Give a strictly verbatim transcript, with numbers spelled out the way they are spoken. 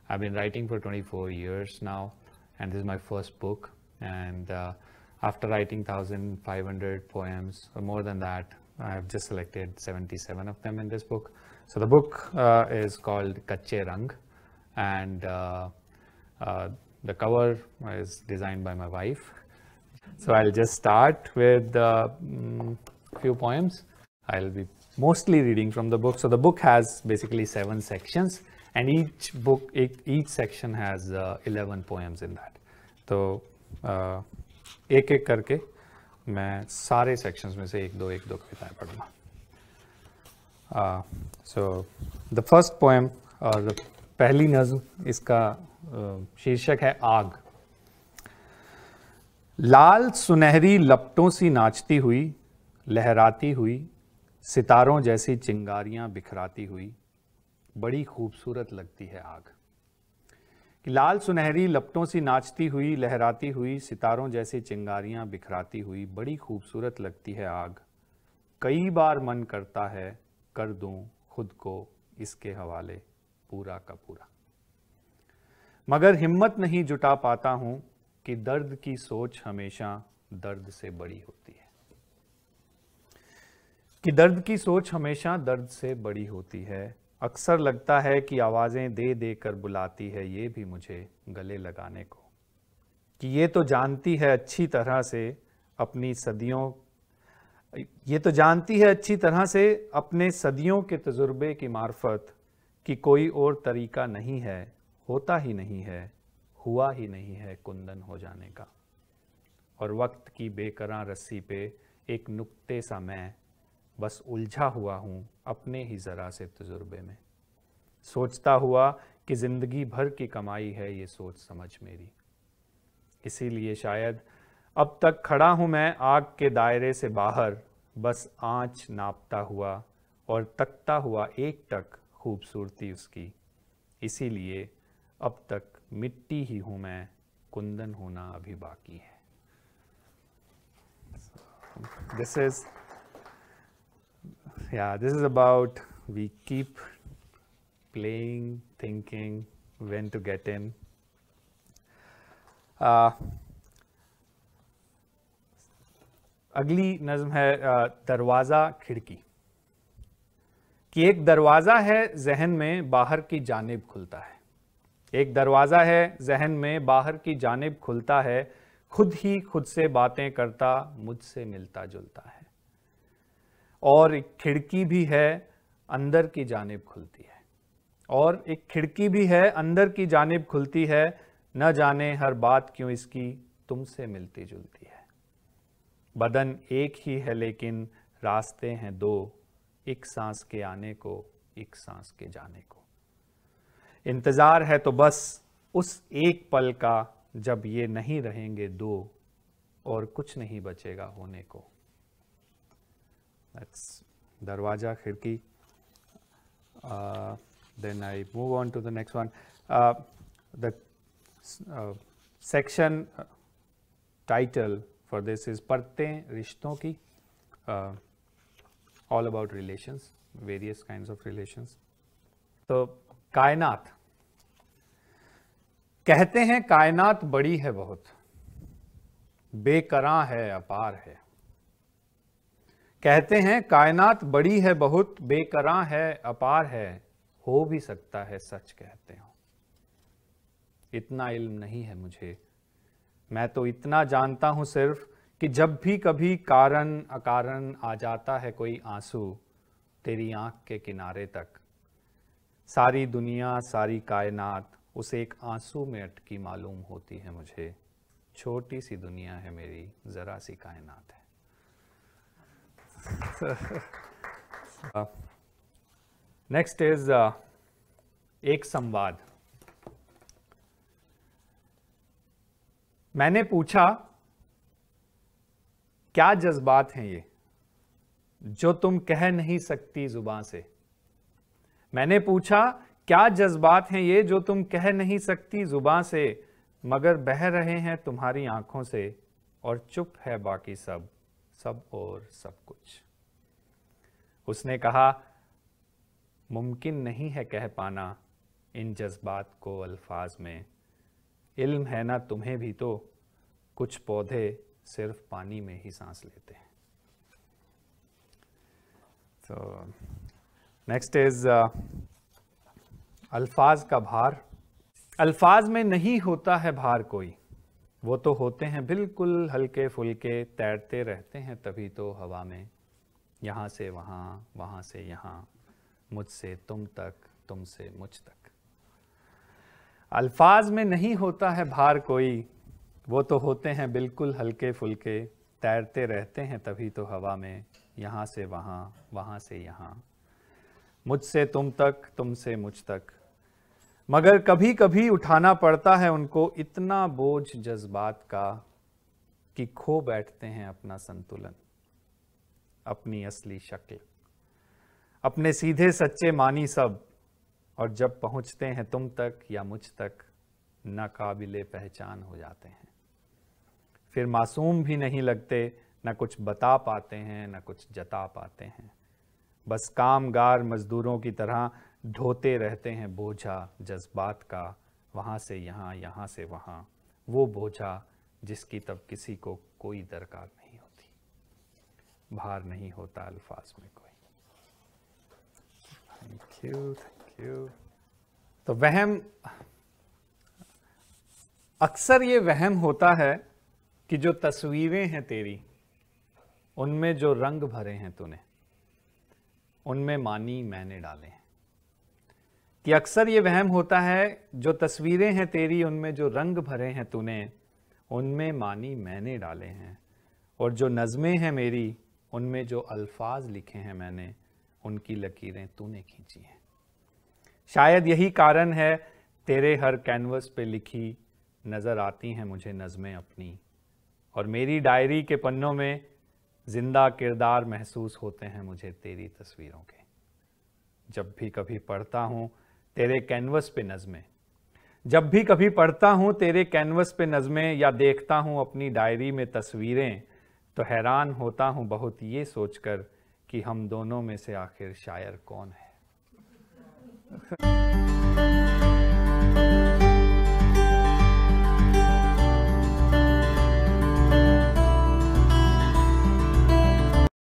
I've been writing for twenty-four years now, and this is my first book. And uh, after writing one thousand five hundred poems, or more than that, I've just selected seventy-seven of them in this book. So the book uh, is called Kache Rang, and uh, uh, the cover is designed by my wife. So I'll just start with a uh, mm, few poems. I'll be mostly reading from the book. So the book has basically seven sections, and each book, each section has uh, eleven poems in that. तो uh, एक एक करके मैं सारे sections में से एक दो एक दो कविताएं पढ़ूंगा. Uh, so the first poem और uh, पहली नज़्म, इसका uh, शीर्षक है आग. लाल सुनहरी लपटों सी नाचती हुई, लहराती हुई, सितारों जैसी चिंगारियां बिखराती हुई, बड़ी खूबसूरत लगती है आग. कि लाल सुनहरी लपटों सी नाचती हुई, लहराती हुई, सितारों जैसी चिंगारियां बिखराती हुई, बड़ी खूबसूरत लगती है आग. कई बार मन करता है कर दूं खुद को इसके हवाले पूरा का पूरा, मगर हिम्मत नहीं जुटा पाता हूं कि दर्द की सोच हमेशा दर्द से बड़ी होती है. कि दर्द की सोच हमेशा दर्द से बड़ी होती है. अक्सर लगता है कि आवाज़ें दे दे कर बुलाती है ये भी मुझे गले लगाने को. कि ये तो जानती है अच्छी तरह से अपनी सदियों ये तो जानती है अच्छी तरह से अपने सदियों के तजुर्बे की मार्फत कि कोई और तरीका नहीं है, होता ही नहीं है, हुआ ही नहीं है कुंदन हो जाने का. और वक्त की बेकरां रस्सी पे एक नुक्ते सा मैं बस उलझा हुआ हूँ अपने ही ज़रा से तजुर्बे में, सोचता हुआ कि ज़िंदगी भर की कमाई है ये सोच समझ मेरी. इसीलिए शायद अब तक खड़ा हूँ मैं आग के दायरे से बाहर, बस आँच नापता हुआ और तकता हुआ एक टक खूबसूरती उसकी. इसीलिए अब तक मिट्टी ही हूँ मैं, कुंदन होना अभी बाकी है. This is yeah this is about we keep playing, thinking when to get in. uh, अगली नज़्म है दरवाज़ा खिड़की. कि एक दरवाज़ा है जहन में बाहर की जानिब खुलता है. एक दरवाज़ा है जहन में बाहर की जानिब खुलता है, खुद ही खुद से बातें करता मुझसे मिलता जुलता है. और एक खिड़की भी है अंदर की जानिब खुलती है. और एक खिड़की भी है अंदर की जानिब खुलती है, न जाने हर बात क्यों इसकी तुमसे मिलती जुलती है. बदन एक ही है लेकिन रास्ते हैं दो, एक सांस के आने को एक सांस के जाने को. इंतज़ार है तो बस उस एक पल का जब ये नहीं रहेंगे दो, और कुछ नहीं बचेगा होने को. That's दरवाज़ा खिड़की. uh, then I move on to the next one. uh, the uh, section uh, title for this is परतें रिश्तों की. uh, all about relations, various kinds of relations. तो कायनात. कहते हैं कायनात बड़ी है बहुत, बेकरां है अपार है. कहते हैं कायनात बड़ी है बहुत, बेकरां है अपार है, हो भी सकता है सच कहते हो. इतना इल्म नहीं है मुझे, मैं तो इतना जानता हूं सिर्फ कि जब भी कभी कारण अकारण आ जाता है कोई आंसू तेरी आंख के किनारे तक, सारी दुनिया सारी कायनात उस एक आंसू में अटकी मालूम होती है मुझे. छोटी सी दुनिया है मेरी, जरा सी कायनात है. नेक्स्ट इज एक संवाद. मैंने पूछा क्या जज्बात हैं ये जो तुम कह नहीं सकती जुबान से. मैंने पूछा क्या जज्बात हैं ये जो तुम कह नहीं सकती जुबान से, मगर बह रहे हैं तुम्हारी आंखों से, और चुप है बाकी सब सब और सब कुछ. उसने कहा मुमकिन नहीं है कह पाना इन जज्बात को अल्फाज में। इल्म है ना तुम्हें भी तो कुछ पौधे सिर्फ पानी में ही सांस लेते हैं। तो नेक्स्ट इज अल्फाज का भार। अल्फाज में नहीं होता है भार कोई, वो तो होते हैं बिल्कुल हल्के फुल्के, तैरते रहते हैं तभी तो हवा में। यहाँ से वहाँ, वहाँ से यहाँ, मुझसे तुम तक, तुमसे मुझ तक। अल्फाज में नहीं होता है भार कोई, वो तो होते हैं बिल्कुल हल्के फुल्के, तैरते रहते हैं तभी तो हवा में। यहाँ से वहाँ, वहाँ से यहाँ, मुझसे तुम तक, तुमसे मुझ तक। मगर कभी कभी उठाना पड़ता है उनको इतना बोझ जज्बात का कि खो बैठते हैं अपना संतुलन, अपनी असली शक्ल, अपने सीधे सच्चे मानी सब। और जब पहुंचते हैं तुम तक या मुझ तक, नाकाबिले पहचान हो जाते हैं। फिर मासूम भी नहीं लगते, न कुछ बता पाते हैं न कुछ जता पाते हैं। बस कामगार मजदूरों की तरह ढोते रहते हैं बोझा जज्बात का, वहाँ से यहाँ, यहाँ से वहाँ। वो बोझा जिसकी तब किसी को कोई दरकार नहीं होती। भार नहीं होता अल्फाज में कोई। Thank you, thank you. तो वहम, अक्सर ये वहम होता है कि जो तस्वीरें हैं तेरी, उनमें जो रंग भरे हैं तूने, उनमें मानी मैंने डाले हैं। कि अक्सर ये वहम होता है जो तस्वीरें हैं तेरी, उनमें जो रंग भरे हैं तूने, उनमें मानी मैंने डाले हैं। और जो नज़में हैं मेरी, उनमें जो अल्फाज लिखे हैं मैंने, उनकी लकीरें तूने खींची हैं। शायद यही कारण है तेरे हर कैनवस पे लिखी नज़र आती हैं मुझे नज़में अपनी। और मेरी डायरी के पन्नों में जिंदा किरदार महसूस होते हैं मुझे तेरी तस्वीरों के। जब भी कभी पढ़ता हूँ तेरे कैनवस पे नज़में, जब भी कभी पढ़ता हूँ तेरे कैनवस पे नज़में, या देखता हूँ अपनी डायरी में तस्वीरें, तो हैरान होता हूँ बहुत ये सोचकर कि हम दोनों में से आखिर शायर कौन है।